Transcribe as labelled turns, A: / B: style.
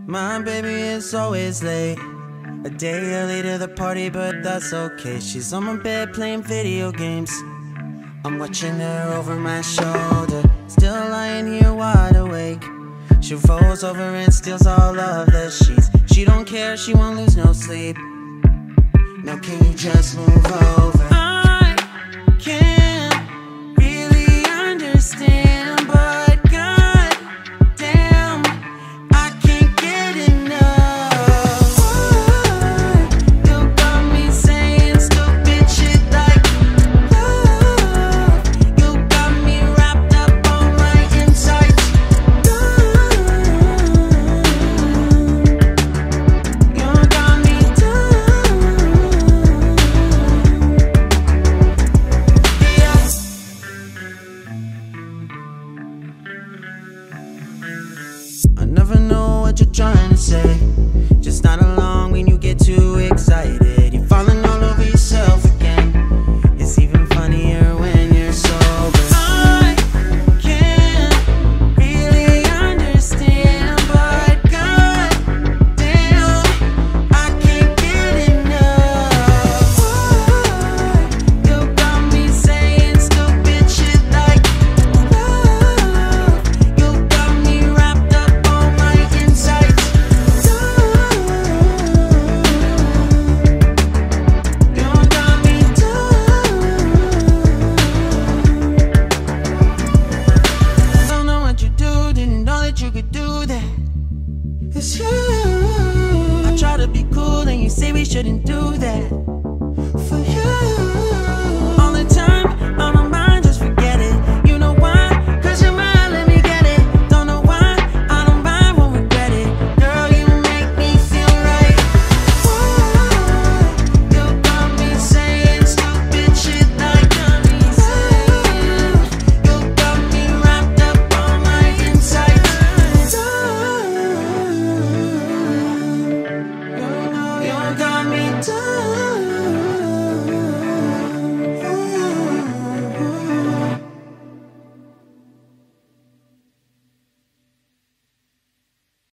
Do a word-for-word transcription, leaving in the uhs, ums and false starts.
A: My baby is always late, a day early to the party, but that's okay. She's on my bed playing video games. I'm watching her over my shoulder, still lying here wide awake. She rolls over and steals all of the sheets. She don't care, she won't lose no sleep. Now can you just move over? I can't really understand, but god damn, I can't get enough. You got me saying stupid shit like love. You got me wrapped up on my insides. You got me I never know what you're trying to say, just not along when you get too excited.